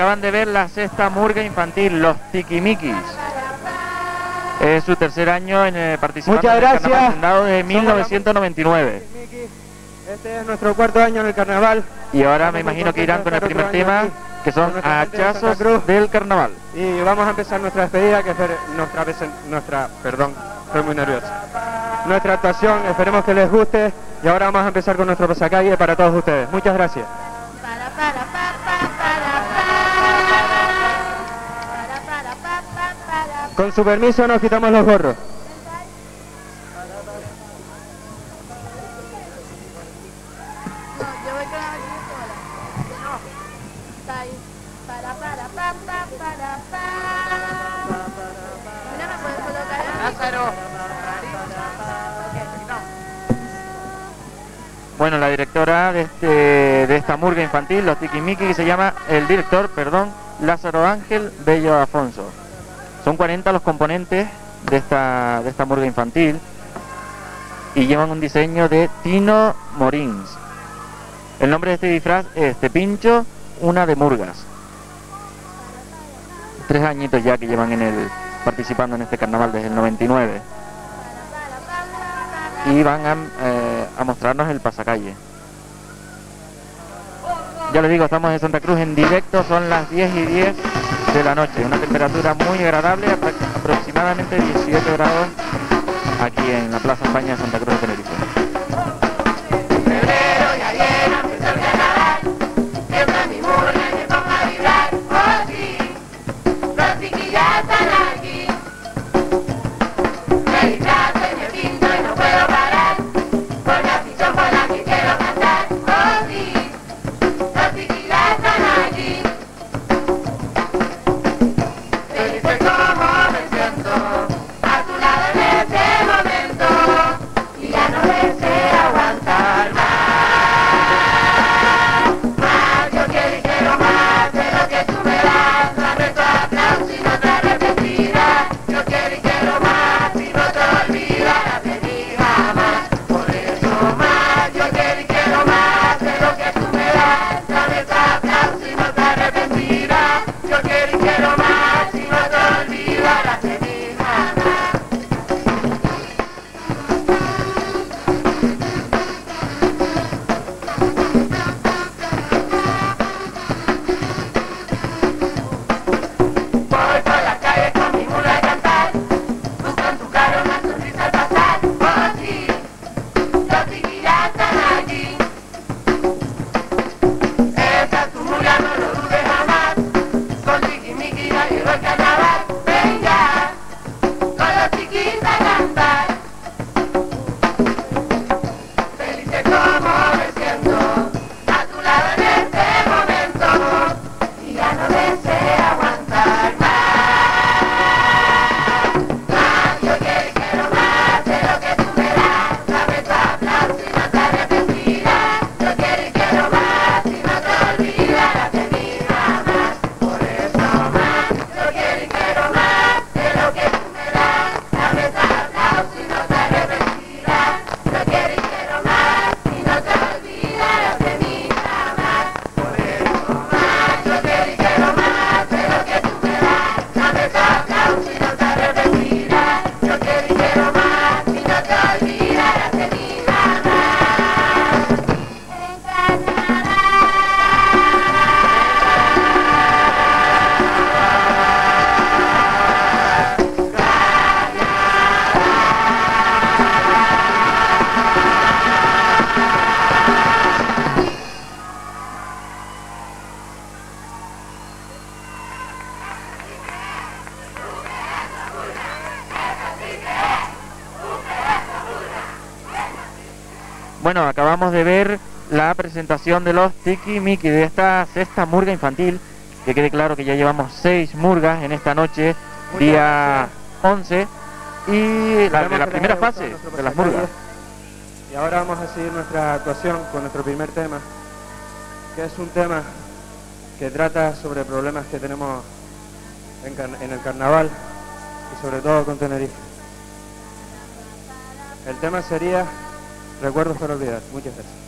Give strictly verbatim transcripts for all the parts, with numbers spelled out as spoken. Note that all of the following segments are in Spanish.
acaban de ver la sexta murga infantil, los Tiquimiquis. Es su tercer año en eh, participando Muchas en el gracias. carnaval, fundado desde mil novecientos noventa y nueve. Este es nuestro cuarto año en el carnaval. Y ahora me imagino que irán con el primer tema, que son hachazos del carnaval. Y vamos a empezar nuestra despedida, que es nuestra, nuestra, perdón, estoy muy nervioso. Nuestra actuación, esperemos que les guste. Y ahora vamos a empezar con nuestro pasacalle para todos ustedes. Muchas gracias. Para, para, pa, pa, para, para, para, pa, pa, para. Con su permiso nos quitamos los gorros. No, yo voy con la batería sola. No. Está ahí. Para, para, pa, pa, para, pa. Mira, ¿me puedes colocar ahí? Lázaro. Bueno, la directora de, este, de esta murga infantil, los Tiquimiquis, que se llama, el director, perdón, Lázaro Ángel Bello Afonso. Son cuarenta los componentes de esta, de esta murga infantil y llevan un diseño de Tino Morins. El nombre de este disfraz es Te Pincho, una de murgas. Tres añitos ya que llevan en el, participando en este carnaval desde el noventa y nueve. Y van a, eh, a mostrarnos el pasacalle. Ya les digo, estamos en Santa Cruz en directo, son las diez y diez de la noche, una temperatura muy agradable, aproximadamente dieciocho grados aquí en la Plaza España de Santa Cruz de Tenerife. Bueno, acabamos de ver la presentación de los Tiquimiquis, de esta sexta murga infantil, que quede claro que ya llevamos seis murgas en esta noche, Muchas día gracias. once, y la, de la primera fase de las murgas. Y ahora vamos a seguir nuestra actuación con nuestro primer tema, que es un tema que trata sobre problemas que tenemos en, en el carnaval y sobre todo con Tenerife. El tema sería Recuerdos para olvidar. Muchas gracias.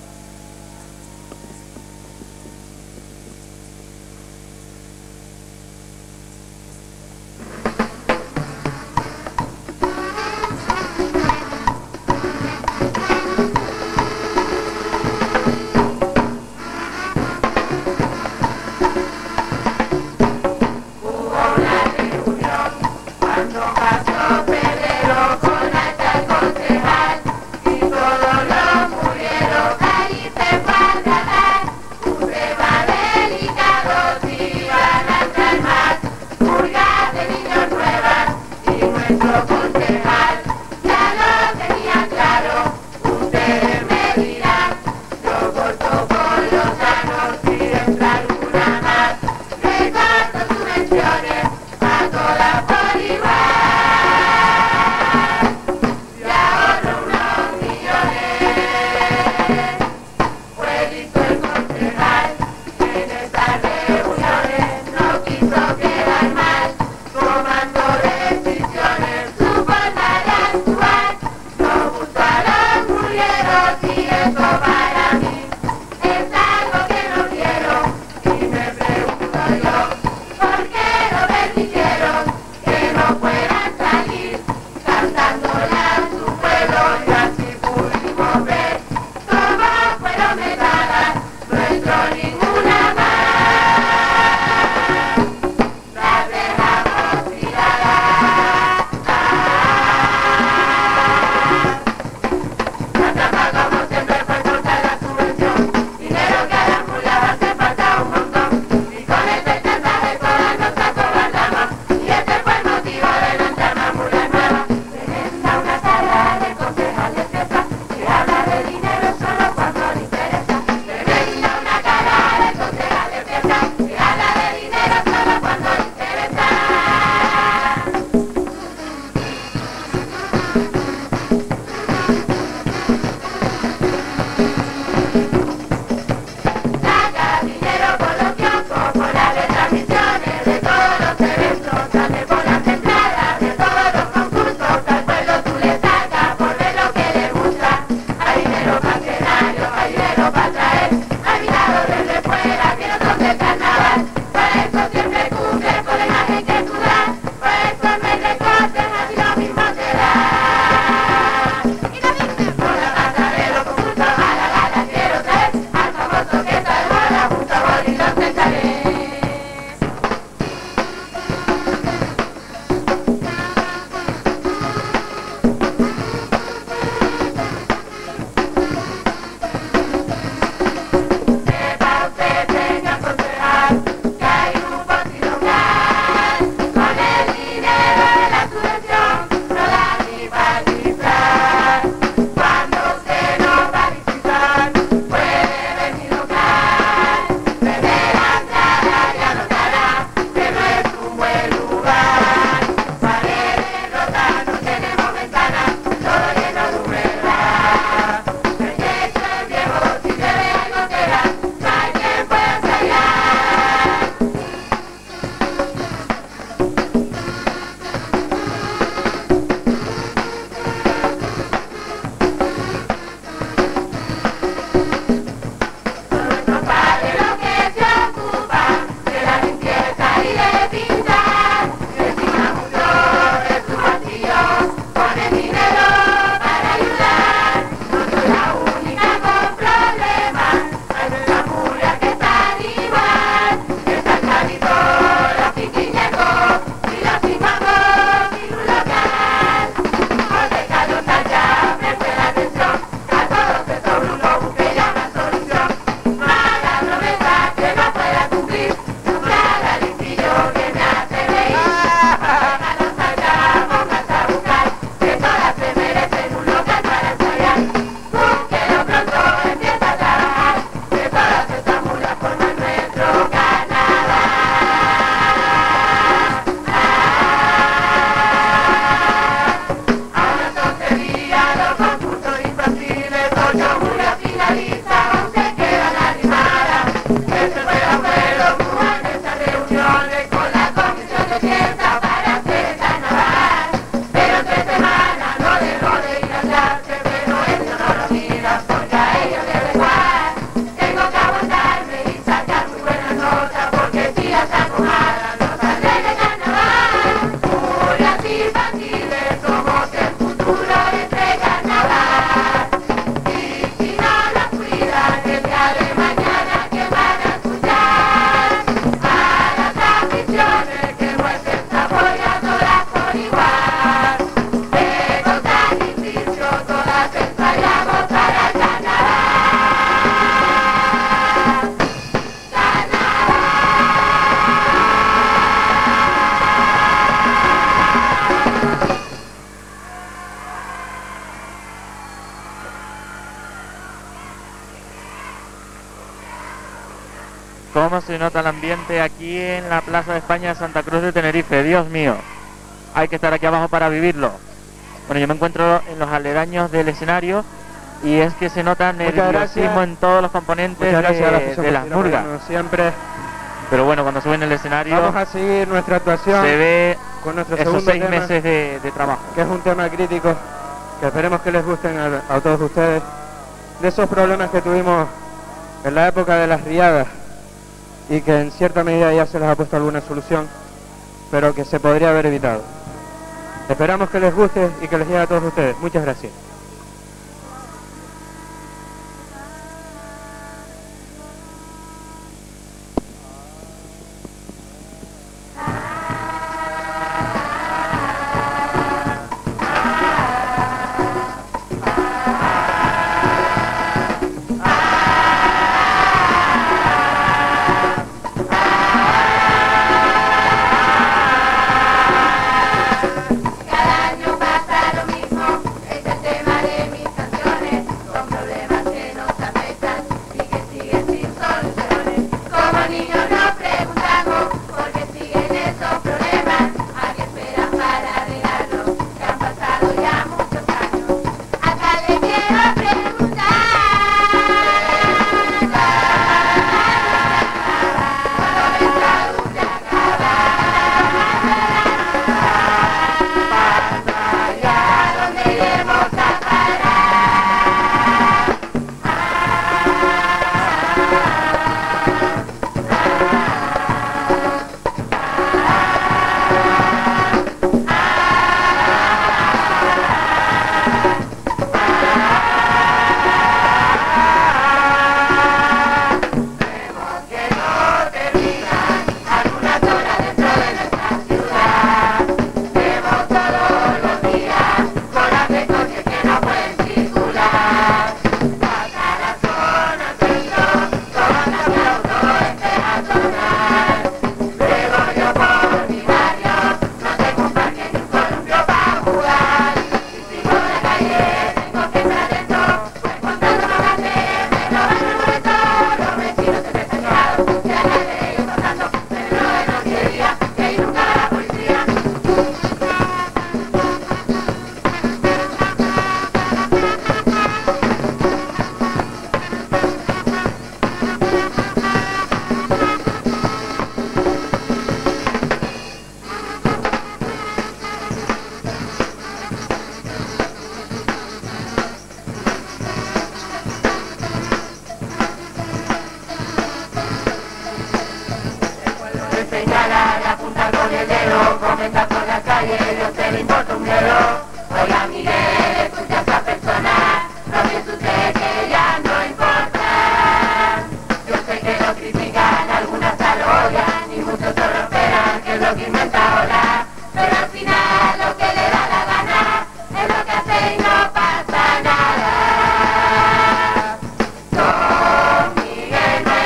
A todas por igual. cómo se nota el ambiente aquí en la Plaza de España de Santa Cruz de Tenerife. Dios mío, hay que estar aquí abajo para vivirlo. Bueno, yo me encuentro en los aledaños del escenario y es que se nota nerviosismo en todos los componentes de, de las murgas. Siempre. Pero bueno, cuando suben el escenario vamos a seguir nuestra actuación. Se ve con nuestro esos seis tema, meses de, de trabajo. Que es un tema crítico, que esperemos que les gusten a, a todos ustedes. De esos problemas que tuvimos en la época de las riadas y que en cierta medida ya se les ha puesto alguna solución, pero que se podría haber evitado. Esperamos que les guste y que les llegue a todos ustedes. Muchas gracias.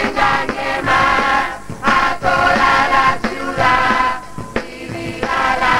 Viva la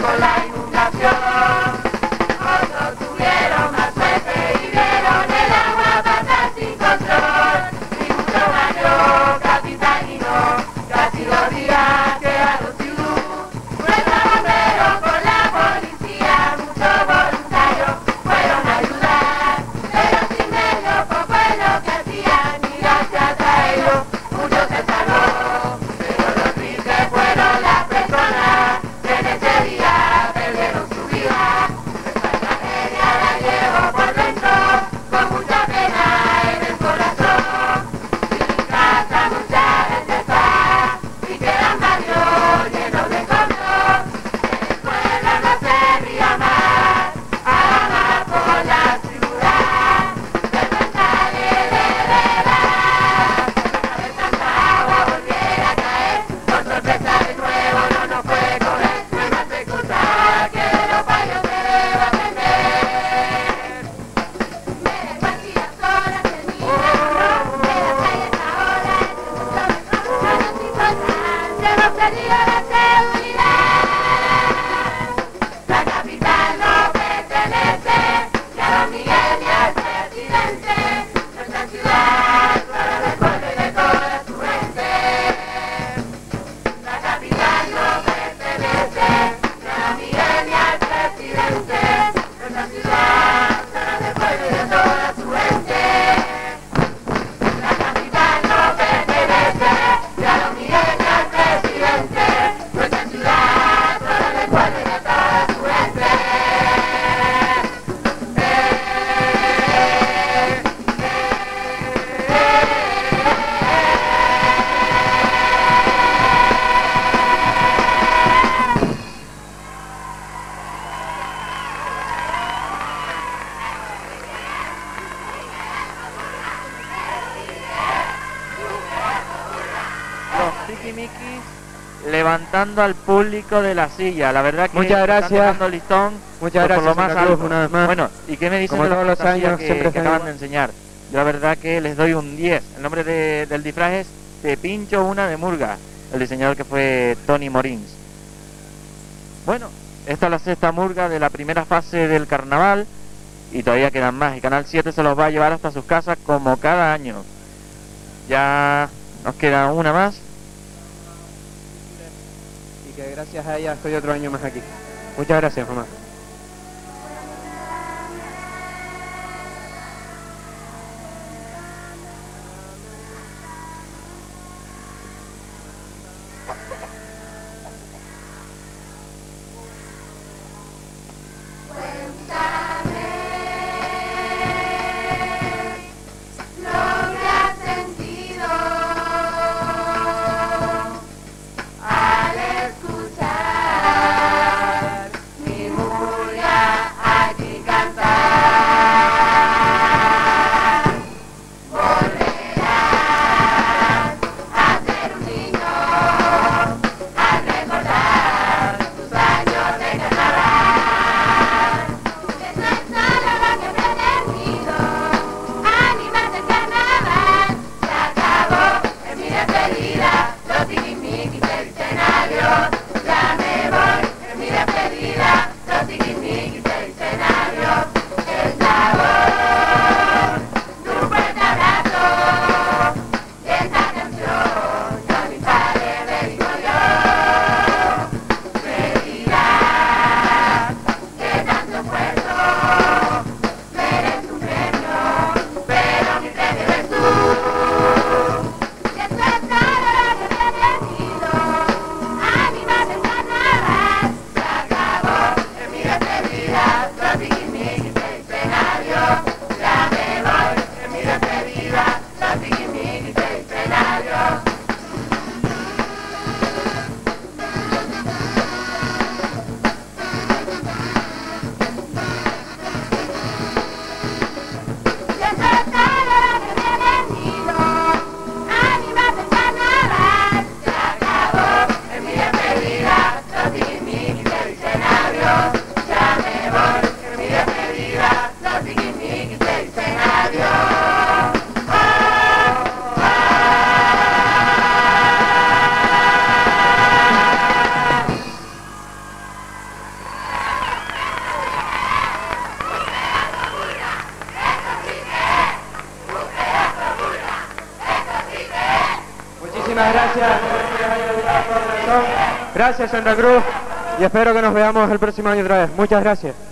con la inundación. Otros tuvieron más suerte y vieron el agua pasar sin control. Y mucho mayor, capitán y no, casi dos días quedaron sin luz. Nuestros bomberos con la policía, muchos voluntarios fueron a ayudar. Pero sin ellos poco es lo que hacían y gracias a ellos muchos se salvó. Pero los tristes fueron las personas que en ese día perdieron su vida. Esta tragedia la llevo por dentro con mucha pena en el corazón. Sin casa mucha gente está y quedan barrios llenos de escombros. El pueblo no se ría más, haga más por la ciudad. De verdad, de verdad, una vez tanta agua volviera a caer, por sorpresa de nuevo no nos puede coger. No hay más excusa que de los fallos deba aprender. Miren cuántas horas terminan, de las calles ahora es un mundo mejor. No nos importa, ya hemos perdido la seguridad. La capital no pertenece ni a Don Miguel ni al presidente. Nuestra ciudad solo del pueblo y de toda su gente. La capital no pertenece ni a Don Miguel ni al presidente. Nuestra ciudad solo del pueblo y de toda su gente. La capital no pertenece ni a Don Miguel ni al presidente. Nuestra ciudad solo del pueblo y de toda su gente. Los tiquimiquis levantando al público de la silla. La verdad que Muchas están gracias. tocando el listón Muchas pues, por gracias, lo más Santa Cruz, alto. una vez más. Bueno, ¿y qué me dicen Como de todos los fantasías años, que, siempre que están acaban igual. de enseñar? Yo la verdad que les doy un diez. El nombre de- del disfraz es Te pincho una de murga, el diseñador que fue Tony Morins. Bueno, esta es la sexta murga de la primera fase del carnaval y todavía quedan más. Y Canal siete se los va a llevar hasta sus casas como cada año. Ya nos queda una más. Y que gracias a ella estoy otro año más aquí. Muchas gracias, mamá. Lo que has sentido al escuchar mi música. Muchísimas gracias. Gracias, Santa Cruz. Y espero que nos veamos el próximo año otra vez. Muchas gracias.